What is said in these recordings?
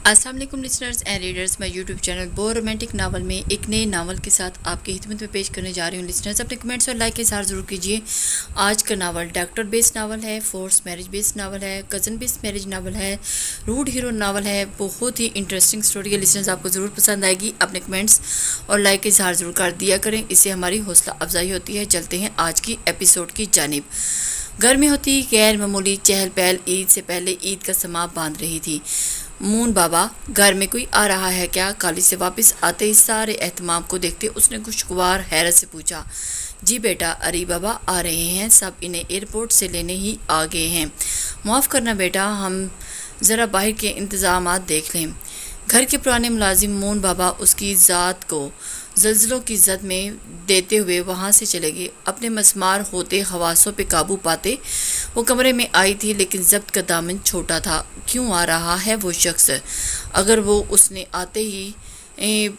अस्सलाम वालेकुम listeners and readers, मैं यूट्यूब चैनल बो रोमांटिक नावल में एक नए नावल के साथ आपकी खिदमत में पेश करने जा रही हूँ। लिसनर्स अपने कमेंट्स और लाइक के साथ ज़रूर कीजिए। आज का नावल डॉक्टर बेस्ड नावल है, फोर्स मैरिज बेस्ड नावल है, कज़न बेस्ड मैरिज नावल है, रूड हीरो नावल है। बहुत ही इंटरेस्टिंग स्टोरी है लिसनर्स, आपको ज़रूर पसंद आएगी। अपने कमेंट्स और लाइक के साथ ज़रूर कर दिया करें, इससे हमारी हौसला अफजाई होती है। चलते हैं आज की एपिसोड की जानिब। घर में होती गैर मामूली चहल पहल ईद से पहले ईद का समाप बांध रही थी। मून बाबा, घर में कोई आ रहा है क्या? कॉलेज से वापस आते ही सारे एहतमाम को देखते उसने खुशगवार हैरत से पूछा। जी बेटा, अरी बाबा आ रहे हैं, सब इन्हें एयरपोर्ट से लेने ही आ गए हैं। माफ़ करना बेटा, हम ज़रा बाहर के इंतज़ामात देख लें। घर के पुराने मुलाजिम मून बाबा उसकी ज़ात को जल्जलों की जद में देते हुए वहाँ से चले गए। अपने मसमार होते हवासों पे काबू पाते वो कमरे में आई थी, लेकिन जब्त का दामन छोटा था। क्यों आ रहा है वो शख्स? अगर वो उसने आते ही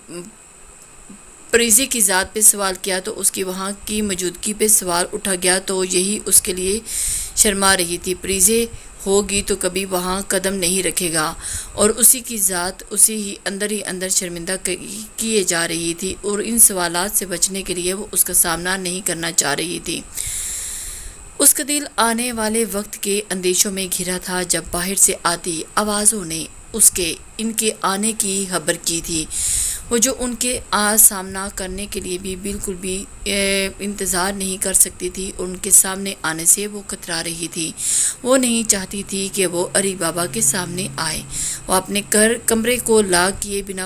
प्रीज़े की ज़ात पे सवाल किया तो उसकी वहाँ की मौजूदगी पे सवाल उठा गया तो यही उसके लिए शर्मा रही थी। प्रीज़े होगी तो कभी वहाँ कदम नहीं रखेगा और उसी की ज़ात उसी ही अंदर शर्मिंदा किए जा रही थी और इन सवालात से बचने के लिए वो उसका सामना नहीं करना चाह रही थी। उसका दिल आने वाले वक्त के अंदेशों में घिरा था जब बाहर से आती आवाज़ों ने उसके इनके आने की खबर की थी। वो जो उनके आज सामना करने के लिए भी बिल्कुल भी इंतज़ार नहीं कर सकती थी। उनके सामने आने से वो कतरा रही थी। वो नहीं चाहती थी कि वो अरी बाबा के सामने आए। वो अपने कमरे को लाक किए बिना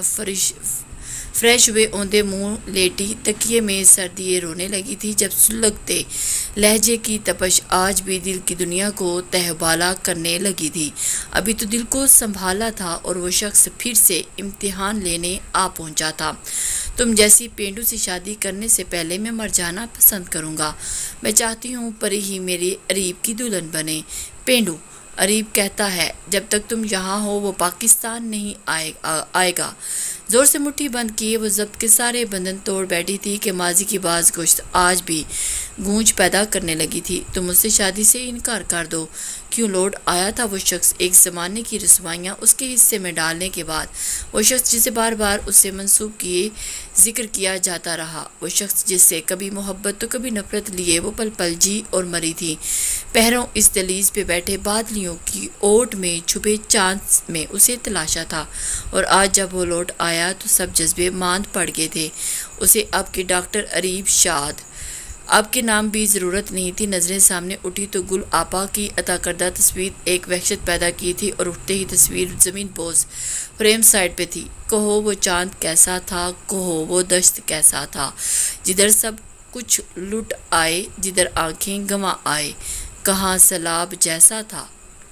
फ्रेश हुए औंधे मुंह लेटी तकिए में सर दिए रोने लगी थी जब सुलगते लहजे की तपश आज भी दिल की दुनिया को तहबाला करने लगी थी। अभी तो दिल को संभाला था और वो शख्स फिर से इम्तिहान लेने आ पहुंचा था। तुम जैसी पेंडू से शादी करने से पहले मैं मर जाना पसंद करूंगा। मैं चाहती हूँ परी ही मेरी अरीब की दुल्हन बने। पेंडू, अरीब कहता है जब तक तुम यहाँ हो वो पाकिस्तान नहीं आएगा। जोर से मुट्ठी बंद किए वो जब्त के सारे बंधन तोड़ बैठी थी कि माजी की बाज गोश्त आज भी गूंज पैदा करने लगी थी। तुम मुझसे शादी से इनकार कर दो। क्यों लौट आया था वो शख्स, एक ज़माने की रसवाइयाँ उसके हिस्से में डालने के बाद। वो शख्स जिसे बार बार उससे मंसूब किए जिक्र किया जाता रहा। वो शख्स जिससे कभी मोहब्बत तो कभी नफरत लिए वो पल पल जी और मरी थी। पहरों इस दलीज पे बैठे बादलियों की ओट में छुपे चांद में उसे तलाशा था और आज जब वो लौट आया तो सब जज्बे मांद पड़ गए थे उसे। अब के डॉक्टर अरीब शाद, अब के नाम भी ज़रूरत नहीं थी। नज़रें सामने उठी तो गुल आपा की अता करदा तस्वीर एक वहशत पैदा की थी और उठते ही तस्वीर ज़मीन पोज फ्रेम साइड पे थी। कहो वो चांद कैसा था, कहो वो दश्त कैसा था, जिधर सब कुछ लुट आए, जिधर आंखें गंवा आए। कहाँ सैलाब जैसा था,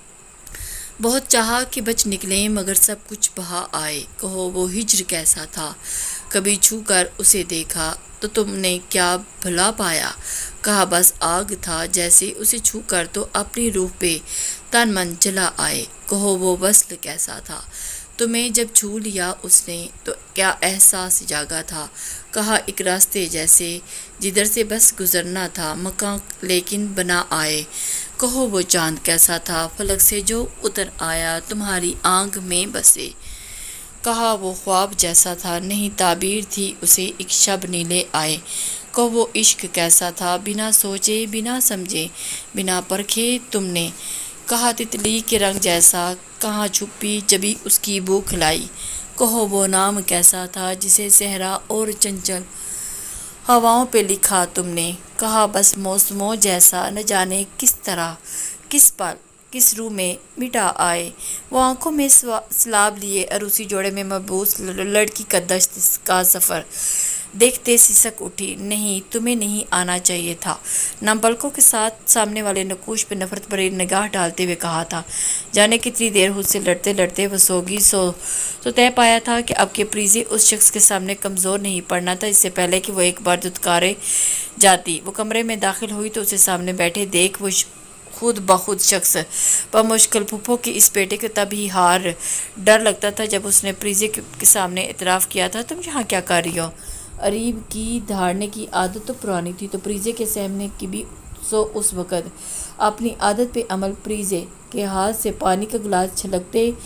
बहुत चाहा कि बच निकले मगर सब कुछ बहा आए। कहो वो हिज्र कैसा था, कभी छू कर उसे देखा तो तुमने क्या भला पाया। कहा बस आग था, जैसे उसे छू कर तो अपनी रूह पे तन मन चला आए। कहो वो वस्ल कैसा था, तुम्हें जब छू लिया उसने तो क्या एहसास जागा था। कहा एक रास्ते जैसे जिधर से बस गुजरना था, मकान लेकिन बना आए। कहो वो चांद कैसा था, फलक से जो उतर आया तुम्हारी आंख में बसे। कहा वो ख्वाब जैसा था, नहीं ताबीर थी उसे एक शब नीले आए। कहो वो इश्क कैसा था, बिना सोचे बिना समझे बिना परखे तुमने। कहा तितली के रंग जैसा, कहाँ छुपी जबी उसकी भूख लाई। कहो वो नाम कैसा था, जिसे सहरा और चंचल हवाओं पे लिखा तुमने। कहा बस मौसमों जैसा, न जाने किस तरह किस पल किस रूह में मिटा आए। वो आंखों में सलाब लिए अरूसी जोड़े में मबूस लड़की का दश्त का सफ़र देखते सिसक उठी। नहीं, तुम्हें नहीं आना चाहिए था। नम पलकों के साथ सामने वाले नकूश पे नफरत भरी निगाह डालते हुए कहा था। जाने कितनी देर खुद से लड़ते लड़ते वो सोगी तो तय पाया था कि अब के प्रीज़े उस शख्स के सामने कमज़ोर नहीं पड़ना था। इससे पहले कि वो एक बार दुत्कारे जाती वो कमरे में दाखिल हुई तो उसे सामने बैठे देख वो खुद बखुद शख्स बमुश्किल फूफो की इस बेटे को तभी हार डर लगता था जब उसने प्रीज़े के सामने इतराफ़ किया था, तुम यहाँ क्या कर रही हो। अरीब की धारने की आदत तो पुरानी थी तो प्रीज़े के सहमने की भी उस वक़्त अपनी आदत पे अमल। प्रीज़े के हाथ से पानी का गिलास छलकते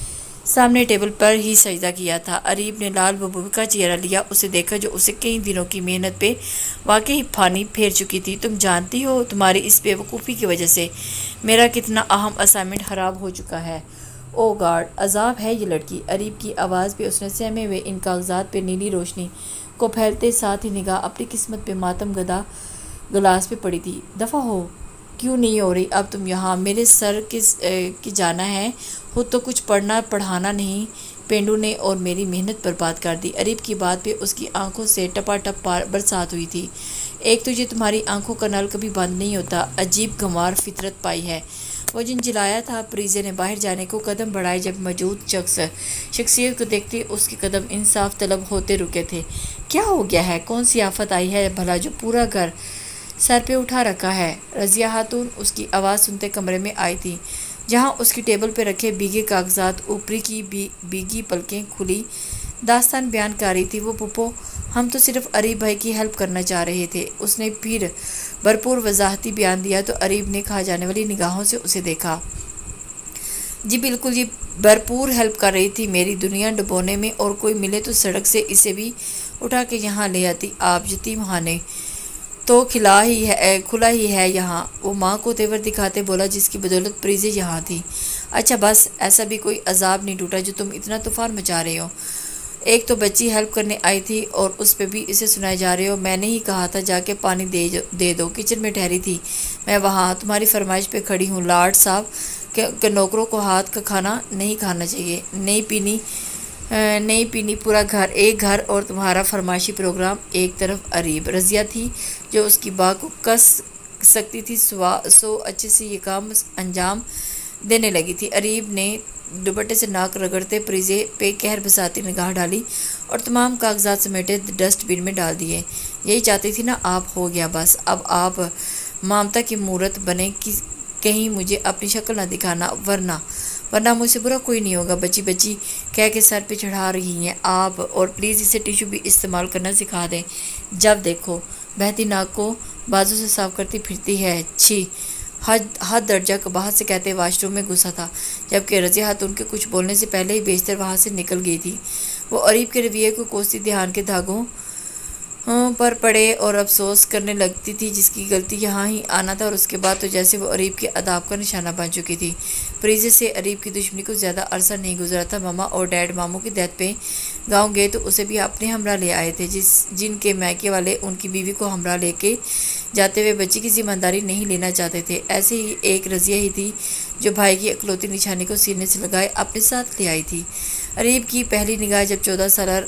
सामने टेबल पर ही सजदा किया था। अरीब ने लाल बबूबी का चेहरा लिया, उसे देखा जो उसे कई दिनों की मेहनत पे वाकई पानी फेर चुकी थी। तुम जानती हो तुम्हारी इस बेवकूफ़ी की वजह से मेरा कितना अहम असाइनमेंट खराब हो चुका है। ओ गॉड, अजाब है ये लड़की। अरीब की आवाज़ पे उसने सहमे हुए इन कागजात पे नीली रोशनी को फैलते साथ ही निगाह अपनी किस्मत पे मातम गदा गिलास पे पड़ी थी। दफ़ा हो, क्यों नहीं हो रही अब तुम यहाँ? मेरे सर की जाना है, खुद तो कुछ पढ़ना पढ़ाना नहीं। पेंडू ने और मेरी मेहनत बर्बाद कर दी। अरीब की बात पे उसकी आंखों से टपाटप बरसात हुई थी। एक तुझे तुम्हारी आंखों का नल कभी बंद नहीं होता, अजीब गंवार फितरत पाई है। वो जिन जिलाया था। प्रीजे ने बाहर जाने को कदम बढ़ाए जब मौजूद शख्सियत को देखते उसके कदम इंसाफ तलब होते रुके थे। क्या हो गया है? कौन सी आफत आई है भला जो पूरा घर सर पे उठा रखा है? रजिया खातून उसकी आवाज़ सुनते कमरे में आई थी, जहां उसकी टेबल पर रखे भीगे कागजात, ऊपरी की भीगी पलकें खुली दास्तान बयान कर रही थी। वो पुप्पो, हम तो सिर्फ अरीब भाई की हेल्प करना चाह रहे थे। उसने फिर भरपूर वजाहती बयान दिया तो अरीब ने खा जाने वाली निगाहों से उसे देखा। जी बिल्कुल जी, भरपूर हेल्प कर रही थी मेरी दुनिया डुबोने में, और कोई मिले तो सड़क से इसे भी उठा के यहाँ ले आती। आप यतीम खाने तो खुला ही है यहाँ, वो माँ को तेवर दिखाते बोला, जिसकी बदौलत प्रीजे यहाँ थी। अच्छा बस, ऐसा भी कोई अजाब नहीं टूटा जो तुम इतना तूफान मचा रहे हो। एक तो बच्ची हेल्प करने आई थी और उस पे भी इसे सुनाए जा रहे हो। मैंने ही कहा था जाके पानी दे दो। किचन में ठहरी थी मैं, वहाँ तुम्हारी फरमाइश पे खड़ी हूँ। लॉर्ड साहब के नौकरों को हाथ का खाना नहीं खाना चाहिए। नहीं पीनी पूरा घर, एक घर और तुम्हारा फरमाइशी प्रोग्राम एक तरफ। अरीब रजिया थी जो उसकी बात को कस सकती थी, सो अच्छे से ये काम अंजाम देने लगी थी। अरीब ने दुपट्टे से नाक रगड़ते प्रीजे पे कहर बसाती निगाह डाली और तमाम कागजात समेटे डस्टबिन में डाल दिए। यही चाहती थी ना आप? हो गया बस, अब आप ममता की मूरत बने कि कहीं मुझे अपनी शक्ल ना दिखाना, वरना मुझसे बुरा कोई नहीं होगा। बच्ची बच्ची कह के सर पे चढ़ा रही हैं आप, और प्लीज़ इसे टिश्यू भी इस्तेमाल करना सिखा दें। जब देखो बहती नाक को बाजू से साफ करती फिरती है। छी, हद दर्जा कबाहत से कहते वाशरूम में घुसा था, जबकि रजिया खातून के कुछ बोलने से पहले ही बेशतर वहाँ से निकल गई थी। वो अरीब के रवैये को कोसती ध्यान के धागों पर पड़े और अफसोस करने लगती थी, जिसकी गलती यहाँ ही आना था। और उसके बाद तो जैसे वो अरीब के अदाब का निशाना बन चुकी थी। प्रीजे से अरीब की दुश्मनी को ज़्यादा अरसा नहीं गुजरा था। मामा और डैड मामू की डेथ पे गांव गए तो उसे भी अपने हमरा ले आए थे, जिनके मैके वाले उनकी बीवी को हमरा लेके जाते हुए बच्ची की जिम्मेदारी नहीं लेना चाहते थे। ऐसे ही एक रजिया ही थी जो भाई की इकलौती निशानी को सीने से लगाए अपने साथ ले आई थी। अरीब की पहली निगाह जब 14 साल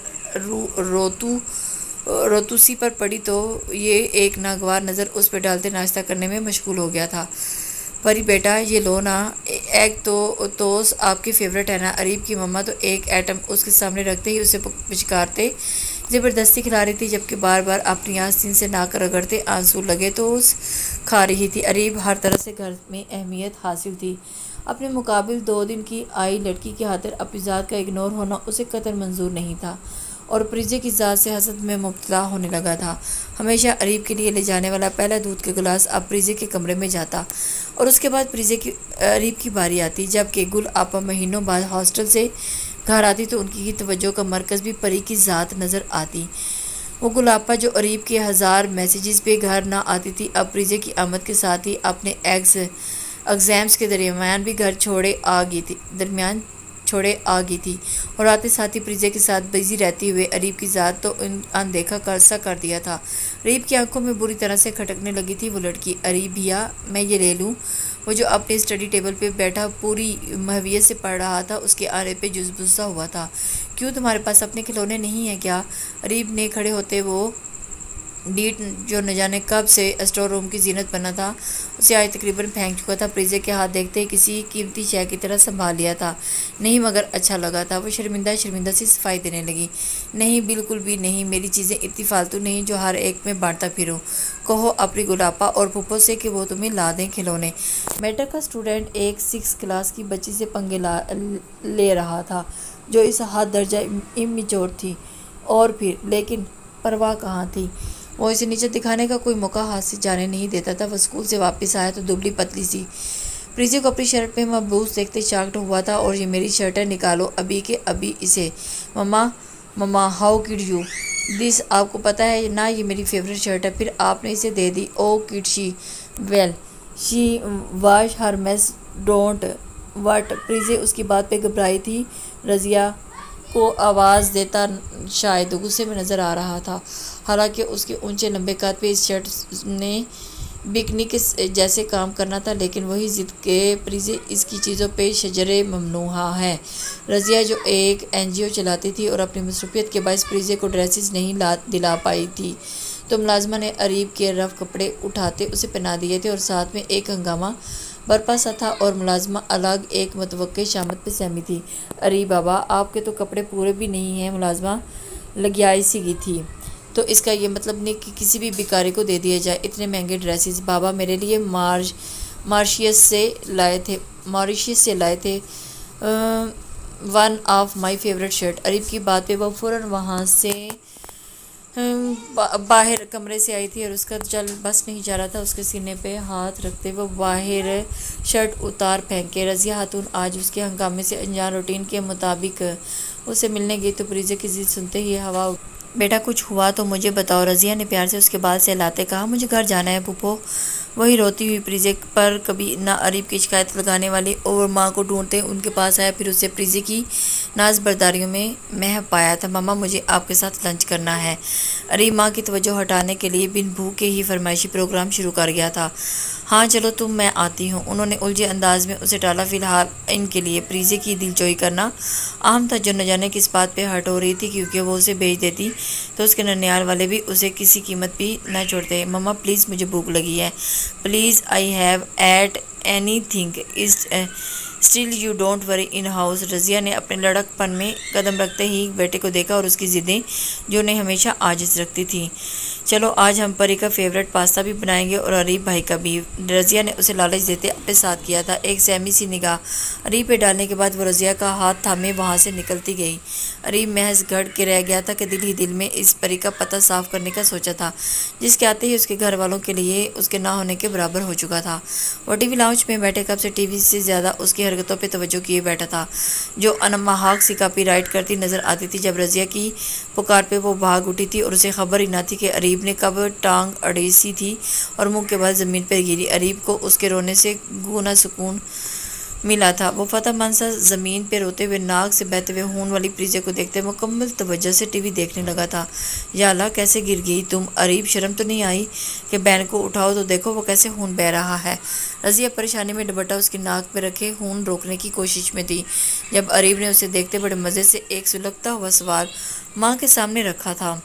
रोतूसी पर पड़ी तो ये एक नागवार नज़र उस पर डालते नाश्ता करने में मशगूल हो गया था। परी बेटा ये लो ना, एग तो टोस्ट आपकी फेवरेट है ना? अरीब की मम्मा तो एक एटम उसके सामने रखते ही उसे पिचकारते ज़बरदस्ती खिला रही थी, जबकि बार बार अपनी आस्तीन से नाक रगड़ते आंसू लगे तो उस खा रही थी। अरीब हर तरह से घर में अहमियत हासिल थी। अपने मुकाबिल 2 दिन की आई लड़की की खातिर अपनी ज़ात का इग्नोर होना उसे कतई मंजूर नहीं था, और प्रीजे की ज़ात से हसद में मुब्तला होने लगा था। हमेशा अरीब के लिए ले जाने वाला पहला दूध का गिलास अब प्रीजे के कमरे में जाता, और उसके बाद अरीब की बारी आती। जबकि गुल आपा महीनों बाद हॉस्टल से घर आती तो उनकी तवज्जो का मरकज़ भी परी की ज़ात नज़र आती। वो गुलापा जो अरीब के 1000 मैसेजेस पे घर ना आती थी, अब प्रीजे की आमद के साथ ही अपने एग्ज़ाम्स के दरमियान भी घर छोड़े आ गई थी और आते साथ ही प्रीजे के साथ बिजी रहती हुए अरीब की ज़ात तो अनदेखा कर दिया था। अरीब की आंखों में बुरी तरह से खटकने लगी थी वो लड़की। अरीब भैया मैं ये ले लूँ? वो जो अपने स्टडी टेबल पे बैठा पूरी महवियत से पढ़ रहा था, उसके आरे पे जुज़बुज़ा हुआ था। क्यों, तुम्हारे पास अपने खिलौने नहीं हैं क्या? अरीब ने खड़े होते वो डीट जो न जाने कब से स्टोर रूम की जीनत बना था उसे आज तकरीबन फेंक चुका था। प्रीजे के हाथ देखते ही किसी कीमती शय की तरह संभाल लिया था। नहीं मगर अच्छा लगा था। वो शर्मिंदा सी सफाई देने लगी। नहीं बिल्कुल भी नहीं, मेरी चीज़ें इतनी फालतू नहीं जो हर एक में बांटता फिरूं। कहो अपनी गुलापा और पुप्पो से कि वो तुम्हें ला दें खिलौने। मैट्रिक का स्टूडेंट एक 6 क्लास की बच्ची से पंगे ले रहा था जो इस हद दर्जा इमेच्योर थी, और फिर लेकिन परवाह कहाँ थी। वो इसे नीचे दिखाने का कोई मौका हाथ से जाने नहीं देता था। वह स्कूल से वापस आया तो दुबली पतली सी प्रीजे को अपनी शर्ट पे महबूस देखते चाकट हुआ था। और ये मेरी शर्ट है, निकालो अभी के अभी इसे। Mamma mamma how could you this, आपको पता है ना ये मेरी फेवरेट शर्ट है, फिर आपने इसे दे दी। Oh kid she well she wash her mess don't what. प्रीजे उसकी बात पे घबराई थी। रज़िया को आवाज़ देता शायद गुस्से में नज़र आ रहा था। हालांकि उसके ऊंचे लंबे कद पे इस शर्ट ने बिकनी के जैसे काम करना था, लेकिन वही ज़िद के प्रीजे इसकी चीज़ों पे शजरे ममनूहा है। रज़िया जो एक एनजीओ चलाती थी और अपनी मसरूफियत के बायस प्रीजे को ड्रेसेस नहीं दिला पाई थी, तो मुलाजमा ने अरीब के रफ कपड़े उठाते उसे पहना दिए थे और साथ में एक हंगामा बरपा सा था और मुलाजमा अलग एक मतवक्के शामत पे सहमी थी। अरे बाबा आपके तो कपड़े पूरे भी नहीं हैं, मुलाजमा लगियाई सी गई थी। तो इसका ये मतलब नहीं कि किसी भी भिखारी को दे दिया जाए इतने महंगे ड्रेसेस। बाबा मेरे लिए मॉरिशियस से लाए थे one of my favourite shirt. Areeb की बात पे वह फ़ौरन वहाँ से बाहर कमरे से आई थी और उसका जल बस नहीं जा रहा था। उसके सीने पे हाथ रखते वो बाहर शर्ट उतार फेंके। रज़िया खातून आज उसके हंगामे से अनजान रूटीन के मुताबिक उसे मिलने गई तो प्रीजे की जिद सुनते ही हवा। बेटा कुछ हुआ तो मुझे बताओ। रज़िया ने प्यार से उसके बाल सहलाते कहा। मुझे घर जाना है पुप्पो। वही रोती हुई प्रीजे पर कभी ना अरीब की शिकायत लगाने वाली और माँ को ढूंढते उनके पास आया। फिर उसे प्रीजे की नाज बर्दारियों में मह पाया था। मामा मुझे आपके साथ लंच करना है। अरीब माँ की तवज्जो हटाने के लिए बिन भूखे ही फरमाइशी प्रोग्राम शुरू कर गया था। हाँ चलो तुम, मैं आती हूँ। उन्होंने उलझे अंदाज में उसे टाला। फिलहाल इनके लिए प्रीजे की दिलजोई करना अहम था, जो न जाने किस बात पे हट हो रही थी, क्योंकि वो उसे भेज देती तो उसके ननियाल वाले भी उसे किसी कीमत भी न छोड़ते। मम्मा प्लीज़ मुझे भूख लगी है, please I have eat anything is still you don't worry in house. Razia ने अपने लड़कपन में कदम रखते ही बेटे को देखा और उसकी ज़िद्दें जो उन्हें हमेशा आजिज़ रखती थी। चलो आज हम परी का फेवरेट पास्ता भी बनाएंगे और अरीब भाई का भी। रज़िया ने उसे लालच देते अपने साथ किया था। एक सहमी सी निगाह अरीब पे डालने के बाद वो रज़िया का हाथ थामे वहाँ से निकलती गई। अरीब महज गड़ के रह गया था कि दिल ही दिल में इस परी का पता साफ करने का सोचा था, जिसके आते ही उसके घर वालों के लिए उसके ना होने के बराबर हो चुका था। वो टीवी लाउंज में बैठे कब से टीवी से ज़्यादा उसकी हरकतों पर तवज्जो किए बैठा था, जो अनमहाक सी कॉपीराइट करती नज़र आती थी। जब रज़िया की पुकार पे वो भाग उठी थी और उसे खबर ही ना थी कि अरीब ने कब टांग अड़ेसी थी और मुंह के बाद ज़मीन पर गिरी। अरीब को उसके रोने से गुना सुकून मिला था। वो फतहमंद सा ज़मीन पे रोते हुए नाक से बहते हुए खून वाली प्रीजे को देखते मुकम्मल तवज्जो से टीवी देखने लगा था। या अल्लाह कैसे गिर गई तुम अरीब, शर्म तो नहीं आई कि बहन को उठाओ तो देखो वो कैसे खून बह रहा है। रज़िया परेशानी में दुपट्टा उसकी नाक पे रखे खून रोकने की कोशिश में थी, जब अरीब ने उसे देखते बड़े मज़े से एक सुलगता हुआ सवाल माँ के सामने रखा था।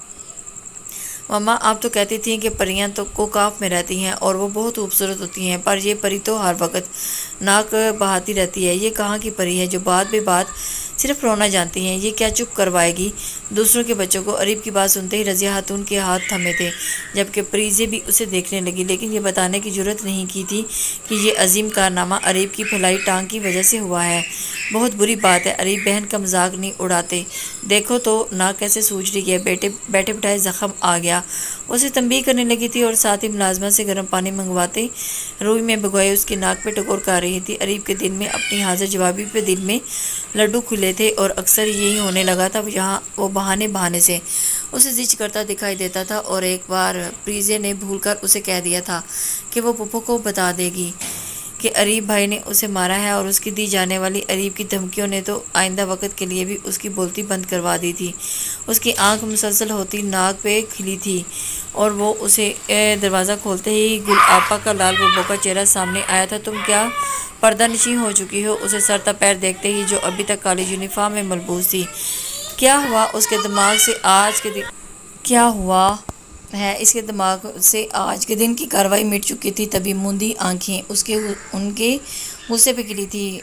मम्मा आप तो कहती थी कि परियां तो कोकाफ में रहती हैं और वो बहुत खूबसूरत होती हैं, पर ये परी तो हर वक्त नाक बहाती रहती है। ये कहाँ की परी है जो बात बे बात सिर्फ रोना जानती हैं? ये क्या चुप करवाएगी दूसरों के बच्चों को? अरीब की बात सुनते ही रज़िया खातून के हाथ थमे थे, जबकि प्रीजे भी उसे देखने लगी, लेकिन ये बताने की जरूरत नहीं की थी कि ये अजीम कारनामा अरीब की फैलाई टांग की वजह से हुआ है। बहुत बुरी बात है। अरीब बहन का मजाक नहीं उड़ाते, देखो तो नाक कैसे सूझ रही है, बैठे बिठाए ज़ख्म आ गया। उसे तंबीह करने लगी थी और साथ ही मुलाजमा से गर्म पानी मंगवाते रूई में भिगोए उसकी नाक पे टकोर कर रही थी। अरीब के दिल में अपनी हाजिर जवाबी पे दिल में लड्डू खुले थे और अक्सर यही होने लगा था। यहाँ वो बहाने से उसे जिच करता दिखाई देता था और एक बार प्रीजे ने भूलकर उसे कह दिया था कि वो पुप्पो को बता देगी कि अरीब भाई ने उसे मारा है, और उसकी दी जाने वाली अरीब की धमकियों ने तो आइंदा वक्त के लिए भी उसकी बोलती बंद करवा दी थी। उसकी आंख मुसलसल होती नाक पे खिली थी और वो उसे दरवाज़ा खोलते ही गुल आपा का लाल बुब्बो का चेहरा सामने आया था। तुम क्या पर्दा नशी हो चुकी हो? उसे सरता पैर देखते ही जो अभी तक काली यूनिफॉर्म में मलबूस थी। क्या हुआ उसके दिमाग से आज के दिन क्या हुआ है? इसके दिमाग से आज के दिन की कार्रवाई मिट चुकी थी। तभी मूंदी आंखें उनके गुस्से पे खिली थी।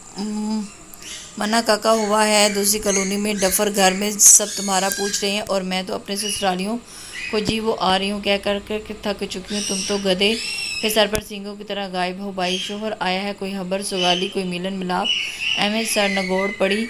मना काका हुआ है दूसरी कॉलोनी में डफर घर में सब तुम्हारा पूछ रहे हैं और मैं तो अपने ससुरालियों को जी वो आ रही हूँ कह कर थक चुकी हूँ। तुम तो गधे के सर पर सींगों की तरह गायब हो। भाई शोहर आया है, कोई खबर सुगाली, कोई मिलन मिलाप, एम सर नगोड़ पड़ी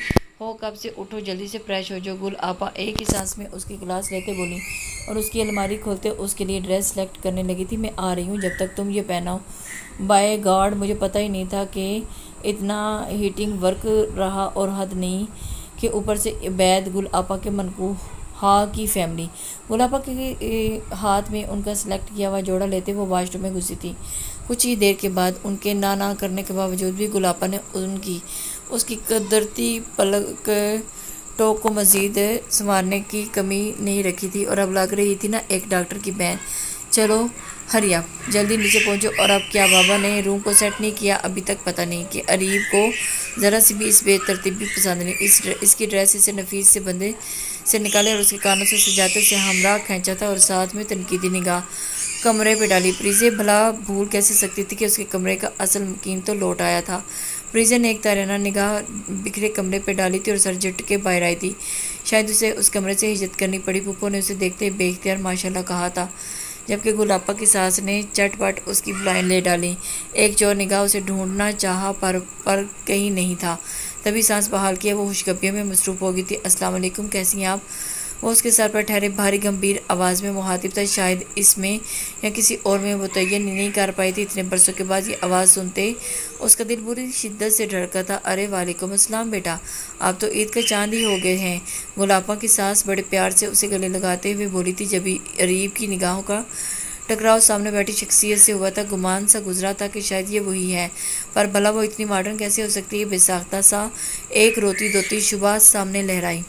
हो कब से, उठो जल्दी से फ्रेश हो जो। गुल आपा एक ही सांस में उसकी गिलास लेते बोली और उसकी अलमारी खोलते उसके लिए ड्रेस सेलेक्ट करने लगी थी। मैं आ रही हूँ जब तक तुम ये पहनाओ। बाय गॉड, मुझे पता ही नहीं था कि इतना हीटिंग वर्क रहा और हद नहीं कि ऊपर से बैद गुल आपा के मन को हाँ की फैमिली। गुलापा के हाथ में उनका सेलेक्ट किया हुआ जोड़ा लेते वो वॉशरूम में घुसी थी। कुछ ही देर के बाद उनके ना करने के बावजूद भी गुलापा ने उसकी कदरती पलक टोक को मज़ीद संवारने की कमी नहीं रखी थी और अब लग रही थी ना एक डॉक्टर की बहन। चलो हरी आप जल्दी नीचे पहुंचो। और अब क्या बाबा ने रूम को सेट नहीं किया अभी तक? पता नहीं कि अरीब को ज़रा सी भी इस बेतरतीबी पसंद नहीं। इसकी ड्रेस इसे नफीस से बंदे से निकाले और उसके कानों से सजाते से हमरा खींचा था और साथ में तनकीदी निगाह कमरे पे डाली। प्रीजे भला भूल कैसे सकती थी कि उसके कमरे का असल मुकीम तो लौट आया था। प्रीजे ने एक ताराना निगाह बिखरे कमरे पे डाली थी और सर झटके बाहर आई थी। शायद उसे उस कमरे से हिजरत करनी पड़ी। पुप्पो ने उसे देखते ही बेख्तियार माशाल्लाह कहा था, जबकि गुलापा की सास ने चटपट उसकी बुलाएं ले डाली। एक चोर निगाह उसे ढूंढना चाहा पर कहीं नहीं था। तभी सांस बहाल किया वो खुशगपियों में मसरूफ़ हो गई थी। अस्सलाम वालेकुम, कैसी हैं आप? वो उसके सर पर ठहरे भारी गंभीर आवाज़ में मुखातिब था। शायद इसमें या किसी और में वो तयन नहीं कर पाई थी। इतने बरसों के बाद ये आवाज़ सुनते उसका दिल बुरी शिद्दत से धड़का था। अरे वालेकुम अस्सलाम बेटा, आप तो ईद का चांद ही हो गए हैं। गुलापा की सास बड़े प्यार से उसे गले लगाते हुए बोली थी। जब अरीब की निगाहों का टकराव सामने बैठी शख्सियत से हुआ था, गुमान सा गुजरा था कि शायद ये वही है, पर भला वो इतनी मॉडर्न कैसे हो सकती है? बेसाख्ता सा एक रोती धोती शुबा सामने लहराई।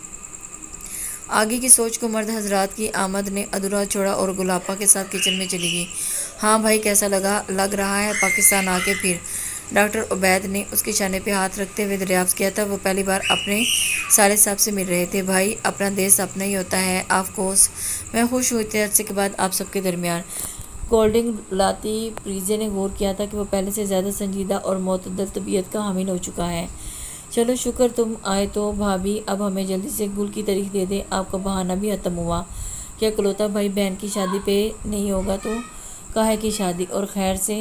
आगे की सोच को मर्द हजरात की आमद ने अधूरा छोड़ा और गुलापा के साथ किचन में चली गई। हाँ भाई, कैसा लग रहा है पाकिस्तान आके फिर? डॉक्टर उबैद ने उसके शाने पे हाथ रखते हुए दरियाफ्त किया था। वो पहली बार अपने साले साहब से मिल रहे थे। भाई, अपना देश अपना ही होता है। ऑफ कोर्स मैं खुश हुई इतने अर्से के बाद आप सबके दरमियान। कोल्ड ड्रिंक लाती प्रीजे ने गौर किया था कि वो पहले से ज़्यादा संजीदा और मोतदल तबीयत का हामिल हो चुका है। चलो शुक्र तुम आए तो भाभी, अब हमें जल्दी से गुल की तारीख दे दें। आपका बहाना भी ख़त्म हुआ क्या? कलौता भाई बहन की शादी पे नहीं होगा तो काहे की शादी? और खैर से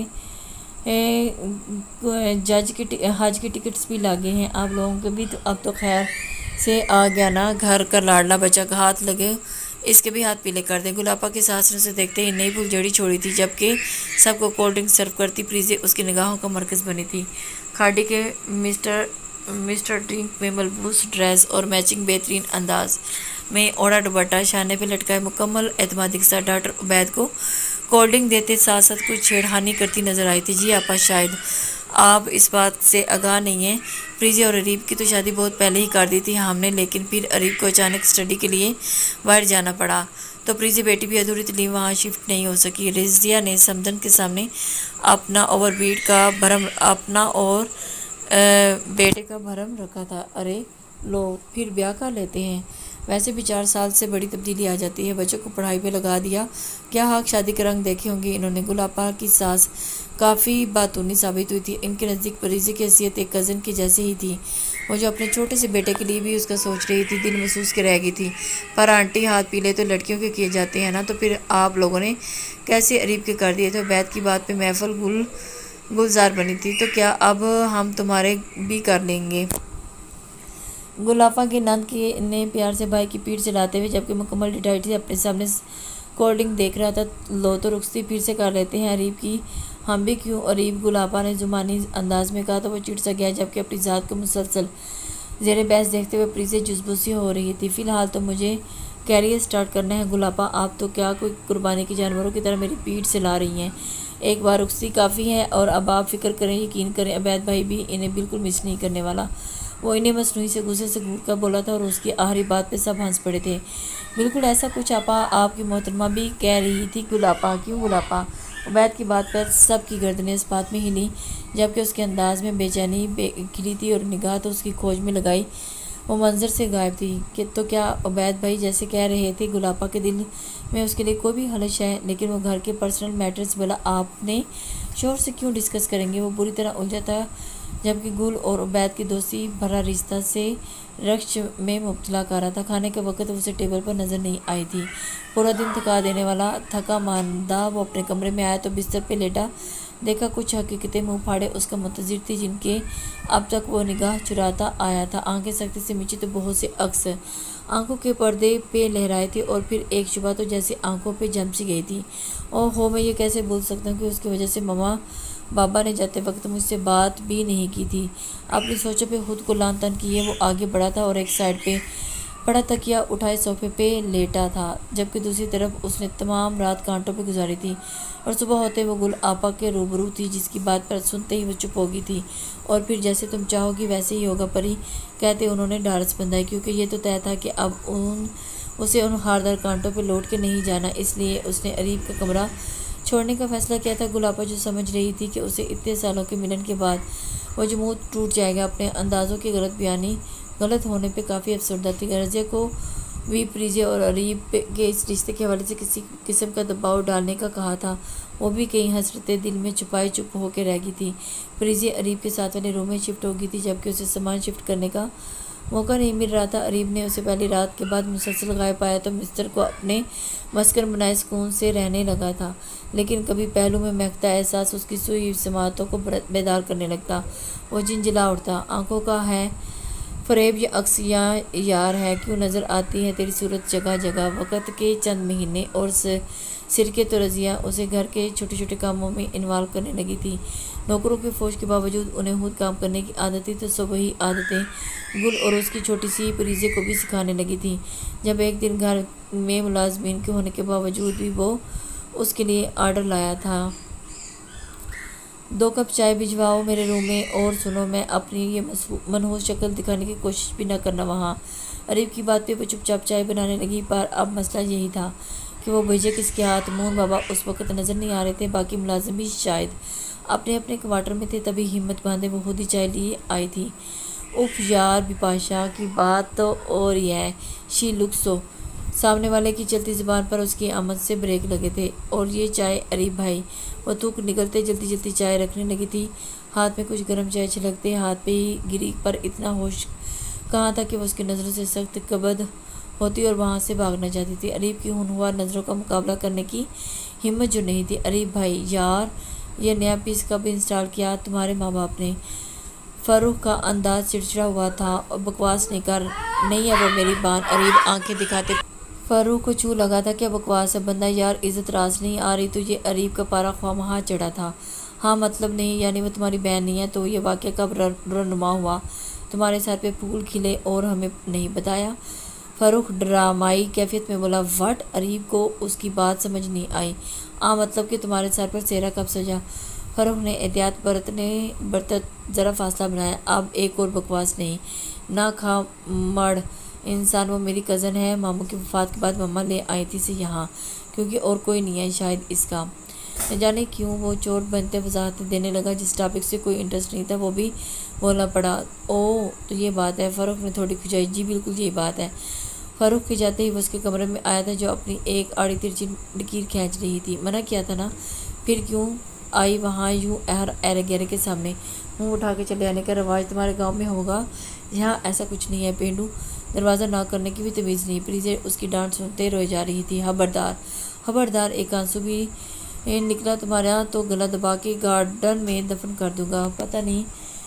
हज की टिकट्स भी लागे हैं आप लोगों के भी, तो अब तो खैर से आ गया ना घर का लाडला बच्चा का हाथ लगे इसके भी हाथ पीले कर दें। गुलापा की सास ने उसे देखते ही नई फुलझड़ी छोड़ी थी, जबकि सबको कोल्ड ड्रिंक सर्व करती प्रीजे उसकी निगाहों का मरकज़ बनी थी। खाड़ी के मिस्टर ड्रिंक में मलबूस ड्रेस और मैचिंग बेहतरीन अंदाज में ओढ़ा दुपट्टा शाने पे लटकाए मुकम्मल एतमादी के साथ डॉक्टर उबैद को कोल्ड ड्रिंक देते साथ साथ कुछ छेड़खानी करती नजर आई थी। जी आपा, शायद आप इस बात से आगाह नहीं हैं, प्रीजे और अरीब की तो शादी बहुत पहले ही कर दी थी हमने, लेकिन फिर अरीब को अचानक स्टडी के लिए बाहर जाना पड़ा तो प्रीजे बेटी भी अधूरी तलीम वहाँ शिफ्ट नहीं हो सकी। रिजिया ने समदन के सामने अपना ओवरबीट का भरम अपना और बेटे का भरम रखा था। अरे लो, फिर ब्याह कर लेते हैं। वैसे भी 4 साल से बड़ी तब्दीली आ जाती है। बच्चों को पढ़ाई पे लगा दिया, क्या हक शादी के रंग देखे होंगे इन्होंने। गुलापा की सास काफ़ी बातूनी साबित हुई थी। इनके नज़दीक प्रीजे की हैसियत एक कज़न की जैसे ही थी। वो जो अपने छोटे से बेटे के लिए भी उसका सोच रही थी, दिल महसूस के रह गई थी। पर आंटी, हाथ पीले तो लड़कियों के किए जाते हैं ना, तो फिर आप लोगों ने कैसे अरीब के कर दिए? तो बैद की बात पे महफिल गुलजार बनी थी, तो क्या अब हम तुम्हारे भी कर लेंगे? गुलाफा की नंद की ने प्यार से भाई की पीठ चलाते हुए, जबकि मुकम्मल डिटाइट से अपने सामने कोल्ड ड्रिंक देख रहा था। लो तो रुखसती फिर से कर लेते हैं अरीब की, हम भी क्यों? अरीब, गुलाफा ने जुबानी अंदाज में कहा तो वो चिढ़ सा गया, जबकि अपनी ज़ात को मुसलसल ज़ेरे बहस देखते हुए प्रीजे जुज़बुज़ी हो रही थी। फ़िलहाल तो मुझे कैरियर स्टार्ट करना है। गुलापा, आप तो क्या कोई कुर्बानी के जानवरों की तरह मेरी पीठ से ला रही हैं। एक बार रुखसी काफ़ी है और अब आप फिक्र करें, यकीन करें अबैद भाई भी इन्हें बिल्कुल मिस नहीं करने वाला। वो इन्हें मसनूई से गुस्से से घूर कर बोला था और उसकी आखिरी बात पे सब हंस पड़े थे। बिल्कुल ऐसा कुछ आपा आपकी मोहतरमा भी कह रही थी। गुलापा, क्यों गुलापा? उबैद की बात पर सब की गर्दनें इस बात में हिली, जबकि उसके अंदाज में बेचैनी खिली थी और निगाह तो उसकी खोज में लगाई वो मंजर से गायब थी। कि तो क्या उबैद भाई जैसे कह रहे थे, गुलापा के दिल में उसके लिए कोई भी खलश है, लेकिन वो घर के पर्सनल मैटर्स भला आपने शोर से क्यों डिस्कस करेंगे? वो बुरी तरह उलझा था, जबकि गुल और उबैद की दोस्ती भरा रिश्ता से रक्ष में मुब्तला कर रहा था। खाने के वक्त उसे टेबल पर नज़र नहीं आई थी। पूरा दिन थका देने वाला थका मांदा वो अपने कमरे में आया तो बिस्तर पे लेटा देखा कुछ हकीकतें मुंह फाड़े उसका मुंतजिर थी जिनके अब तक वो निगाह चुराता आया था। आंखें सख्ती से मिची तो बहुत से अक्स आंखों के पर्दे पे लहराए थे और फिर एक शुबा तो जैसे आंखों पे जम सी गई थी। ओह हो, मैं ये कैसे बोल सकता हूँ कि उसकी वजह से ममा बाबा ने जाते वक्त मुझसे बात भी नहीं की थी। अपनी सोचों पे खुद को लान तान किए वो आगे बढ़ा था और एक साइड पे बड़ा तकिया उठाए सोफे पे लेटा था, जबकि दूसरी तरफ उसने तमाम रात कांटों पे गुजारी थी। और सुबह होते वो गुल आपा के रूबरू थी, जिसकी बात पर सुनते ही वो चुप हो गई थी। और फिर जैसे तुम चाहोगी वैसे ही होगा परी, कहते उन्होंने ढारस बंधाई, क्योंकि ये तो तय था कि अब उसे उन हारदार कांटों पे लौट के नहीं जाना। इसलिए उसने अरीब का कमरा छोड़ने का फैसला किया था। गुलापा जो समझ रही थी कि उसे इतने सालों के मिलन के बाद वो जमूत टूट जाएगा, अपने अंदाज़ों की गलत बयानी गलत होने पे काफ़ी अफसरदा थी। रज़िया को भी प्रीजे और अरीब के इस रिश्ते के हवाले से किसी किस्म का दबाव डालने का कहा था। वो भी कई हसरतें दिल में छुपाए चुप होकर रह गई थी। प्रीजे अरीब के साथ वाले रूम में शिफ्ट हो गई थी, जबकि उसे सामान शिफ्ट करने का मौका नहीं मिल रहा था। अरीब ने उसे पहली रात के बाद मुसलसल गायब पाया तो मिस्टर को अपने मस्कन बनाए सुकून से रहने लगा था, लेकिन कभी पहलू में महकता एहसास उसकी सुई समातों को बेदार करने लगता। वो झिंझला उठता। आंखों का है फरेब या अक्स या यार है, क्यों नज़र आती है तेरी सूरत जगह जगह। वक़्त के चंद महीने और सिर के तो रज़िया उसे घर के छोटे छोटे कामों में इन्वॉल्व करने लगी थी। नौकरों के फौज के बावजूद उन्हें खुद काम करने की आदत थी, तो सब वही आदतें गुल और उसकी छोटी सी प्रीजे को भी सिखाने लगी थी। जब एक दिन घर में मुलाजमीन के होने के बावजूद भी वो उसके लिए आर्डर लाया था, 2 कप चाय भिजवाओ मेरे रूम में, और सुनो मैं अपनी ये मनहूस शक्ल दिखाने की कोशिश भी न करना वहाँ। अरीब की बात पे वो चुपचाप चाय बनाने लगी, पर अब मसला यही था कि वो भेजे किसके हाथ। मोहन बाबा उस वक्त नज़र नहीं आ रहे थे, बाकी मुलाजिम भी शायद अपने अपने क्वार्टर में थे। तभी हिम्मत बांधे वो खुद ही चाय लिए आई थी। उफ यार, बिपाशा की बात तो और ही है, शी लुक सो। सामने वाले की चलती ज़ुबान पर उसकी आमद से ब्रेक लगे थे। और ये चाय अरीब भाई, वो थूक निकलते जल्दी जल्दी चाय रखने लगी थी। हाथ में कुछ गर्म चाय छलकते हाथ पे ही गिरी, पर इतना होश कहाँ था कि वो उसकी नज़रों से सख्त कबद होती और वहाँ से भागना चाहती थी। अरीब की हुनहुआर नज़रों का मुकाबला करने की हिम्मत जो नहीं थी। अरीब भाई यार, ये नया पीस कब इंस्टॉल किया तुम्हारे माँ बाप ने? फ़ारूक का अंदाज चिड़चिड़ा हुआ था। और बकवास नहीं है वो मेरी बान। अरीब आंखें दिखाते फ़ारूक को छू लगा था। क्या बकवास है बंदा, यार इज़्ज़त राज नहीं आ रही तुझे? अरीब का पारा ख्वामहा चढ़ा था। हाँ मतलब नहीं, यानी वो तुम्हारी बहन नहीं है? तो ये वाक़या कब रनुमा हुआ? तुम्हारे सर पे फूल खिले और हमें नहीं बताया? फ़ारूक ड्रामाई कैफियत में बोला। व्हाट? अरीब को उसकी बात समझ नहीं आई। मतलब कि तुम्हारे सर पर सेहरा कब सजा? फ़ारूक ने एहतियात बरतत ज़रा फासला बनाया। अब एक और बकवास नहीं ना खा मड़ इंसान, वो मेरी कज़न है। मामू की वफ़ात के बाद मम्मा ले आई थी इसे यहाँ, क्योंकि और कोई नहीं है शायद इसका। न जाने क्यों वो चोट बनते वजाहतें देने लगा। जिस टॉपिक से कोई इंटरेस्ट नहीं था वो भी बोलना पड़ा। ओह तो ये बात है। फ़ारूक ने थोड़ी खुजाई। जी बिल्कुल यही बात है। फ़ारूक के जाते ही वो उसके कमरे में आया था, जो अपनी एक आड़ी तिरछी लकीर खींच रही थी। मना किया था ना, फिर क्यों आई वहाँ यूँ एर गहरे के सामने? मुँह उठा के चले आने का रवाज तुम्हारे गाँव में होगा, यहाँ ऐसा कुछ नहीं है। पेंडू दरवाज़ा ना करने की भी तमीज़ नहीं। प्रीजे उसकी डांट सुनते रोए जा रही थी। खबरदार खबरदार, एक आंसू भी निकला तुम्हारा तो गला दबा के गार्डन में दफन कर दूंगा। पता नहीं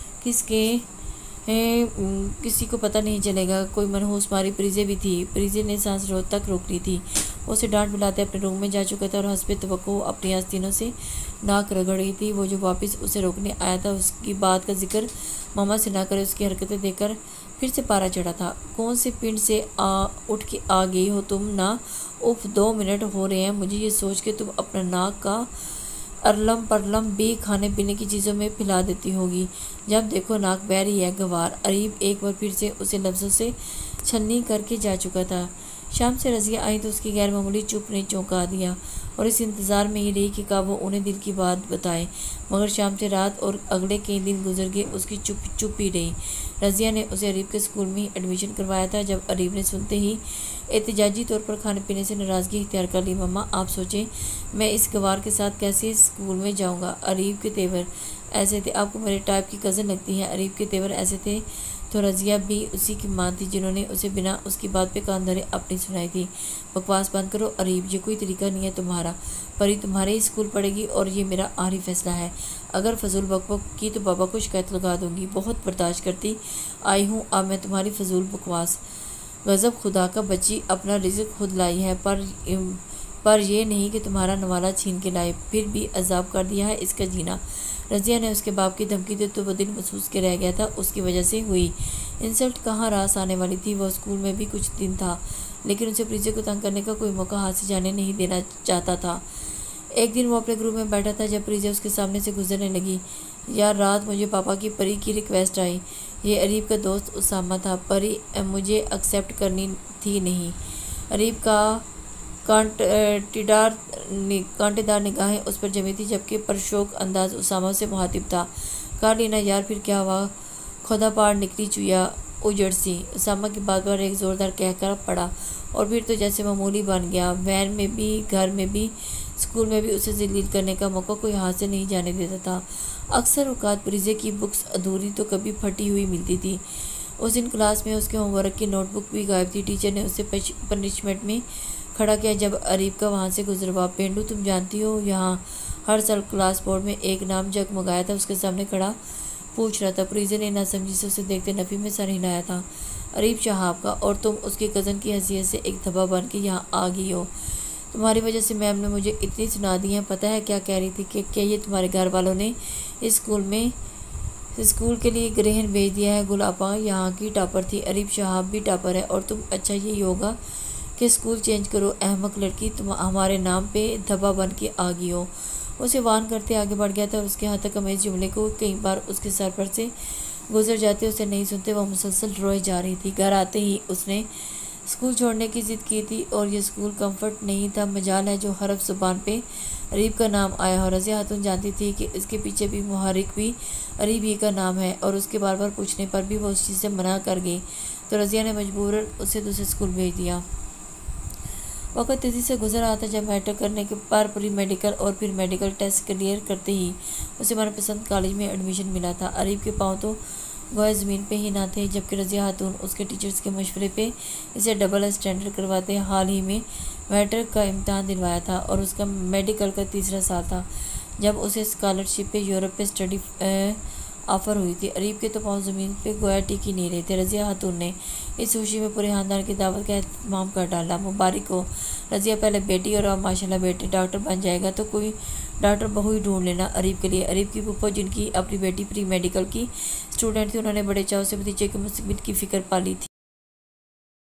किसी को पता नहीं चलेगा। कोई मनहूस मारी प्रीजे भी थी। प्रीजे ने सांस तक रोक ली थी। उसे डांट बुलाते अपने रूम में जा चुका था और हंसपे तवक्को अपनी आस्तीनों से नाक रगड़ रही थी। वो जो वापस उसे रोकने आया था उसकी बात का जिक्र मामा से ना करे। उसकी हरकतें देखकर फिर से पारा चढ़ा था। कौन से पिंड से उठ के आ गई हो तुम ना? उफ 2 मिनट हो रहे हैं मुझे ये सोच के तुम अपना नाक का अरलम परलम भी खाने पीने की चीज़ों में पिला देती होगी। जब देखो नाक बह रही है गवार। अरीब एक बार फिर से उसे लफ्ज़ों से छन्नी करके जा चुका था। शाम से रज़िया आई तो उसकी गैर मामूली चुप ने चौंका दिया और इस इंतज़ार में ही रही कि कब वो उन्हें दिल की बात बताए। मगर शाम से रात और अगले कई दिन गुजर गए, उसकी चुप ही रही। रज़िया ने उसे अरीब के स्कूल में एडमिशन करवाया था। जब अरीब ने सुनते ही एहतिजाजी तौर पर खाने पीने से नाराज़गी इख्तियार कर ली। मम्मा आप सोचें मैं इस गवार के साथ कैसे स्कूल में जाऊँगा? अरीब के तेवर ऐसे थे। आपको मेरे टाइप की कज़न लगती है? अरीब के तेवर ऐसे थे तो रज़िया भी उसी की माँ थी जिन्होंने उसे बिना उसकी बात पे कान धरे अपनी सुनाई थी। बकवास बंद करो अरीब, ये कोई तरीका नहीं है तुम्हारा। परी तुम्हारे ही स्कूल पढ़ेगी और ये मेरा आखिरी फैसला है। अगर फजूल बकबक की तो बाबा को शिकायत लगा दूंगी। बहुत बर्दाश्त करती आई हूँ अब मैं तुम्हारी फजूल बकवास। गज़ब, खुदा का बच्ची अपना रिज़्क खुद लाई है, पर ये नहीं कि तुम्हारा नवाला छीन के लाए। फिर भी अजाब कर दिया है इसका जीना। रज़िया ने उसके बाप की धमकी दे तो वो दिल महसूस के रह गया था उसकी वजह से हुई इंसल्ट कहाँ रास आने वाली थी। वह स्कूल में भी कुछ दिन था, लेकिन उसे प्रीजे को तंग करने का कोई मौका हाथ से जाने नहीं देना चाहता था। एक दिन वो अपने ग्रुप में बैठा था जब प्रीजे उसके सामने से गुजरने लगी। यार, रात मुझे पापा की परी की रिक्वेस्ट आई। ये अरीब का दोस्त उसामा था। परी मुझे एक्सेप्ट करनी थी नहीं। अरीब का कांटेदार निगाहें उस पर जमी थी, जबकि परशोक अंदाज उसामा से मुखातिब था। कर लेना यार, फिर क्या हुआ? खुदा पार निकली चुया उजड़ सी। उसामा की बात पर एक ज़ोरदार कहकर पड़ा और फिर तो जैसे मामूली बन गया। वैन में भी, घर में भी, स्कूल में भी उसे ज़लील करने का मौका कोई हाथ से नहीं जाने देता था। अक्सर औकात प्रीजे की बुक्स अधूरी तो कभी फटी हुई मिलती थी। उस दिन क्लास में उसके होमवर्क की नोटबुक भी गायब थी। टीचर ने उसे पनिशमेंट में खड़ा किया जब अरीब का वहाँ से गुजरवा। पेंडू, तुम जानती हो यहाँ हर साल क्लास बोर्ड में एक नाम जगमगाया था उसके सामने खड़ा पूछ रहा था। प्रीजे ने नासमझी से उसे देखते नफ़ी में सर हिलाया था। अरीब साहब का, और तुम उसके कज़न की हैसियत से एक धब्बा बन के यहाँ आ गई हो। तुम्हारी वजह से मैम ने मुझे इतनी सुना दी है। पता है क्या कह रही थी कि क्या ये तुम्हारे घर वालों ने इस स्कूल के लिए ग्रहण भेज दिया है। गुलाबा यहाँ की टॉपर थी, अरीब साहब भी टॉपर है और तुम। अच्छा, ये होगा कि स्कूल चेंज करो। अहमक लड़की, तुम हमारे नाम पे धब्बा बन के आ गई हो। उसे वार्न करते आगे बढ़ गया था और उसके हाथ तक अमेज जुमले को कई बार उसके सर पर से गुजर जाते उसे नहीं सुनते। वह मुसलसल रोए जा रही थी। घर आते ही उसने स्कूल छोड़ने की ज़िद की थी और ये स्कूल कंफर्ट नहीं था। मजाल है जो हरफ ज़ुबान पे अरीब का नाम आया हो। रज़िया खातून जानती थी कि इसके पीछे भी मुहर्रिक भी अरीब ही का नाम है और उसके बार बार पूछने पर भी वो उस चीज़ से मना कर गई, तो रज़िया ने मजबूरन उसे दूसरे स्कूल भेज दिया। वक्त तेज़ी से गुजर रहा था जब मैट्रिक करने के पर प्री मेडिकल और फिर मेडिकल टेस्ट क्लियर करते ही उसे मनपसंद कॉलेज में एडमिशन मिला था। अरीब के पाँव तो वह ज़मीन पे ही ना थे, जबकि रज़िया खातून उसके टीचर्स के मशवरे पे इसे डबल स्टैंडर्ड करवाते हाल ही में मैट्रिक का इम्तहान दिलवाया था और उसका मेडिकल का तीसरा साल था जब उसे स्कॉलरशिप पे यूरोप पे स्टडी ऑफ़र हुई थी। अरीब के तो पाँव ज़मीन पे गोया टिक ही नहीं रहे थे। रज़िया खातून ने इस खुशी में पूरे खानदान की दावत का एहतमाम कर डाला। मुबारक हो रज़िया, पहले बेटी और अब माशाल्लाह बेटी डॉक्टर बन जाएगा तो कोई डॉक्टर बहू ही ढूंढ लेना अरीब के लिए। अरीब की फूफा, जिनकी अपनी बेटी प्री मेडिकल की स्टूडेंट थी, उन्होंने बड़े चाव से भतीजे के मुस्तकबिल की फ़िक्र पाली थी।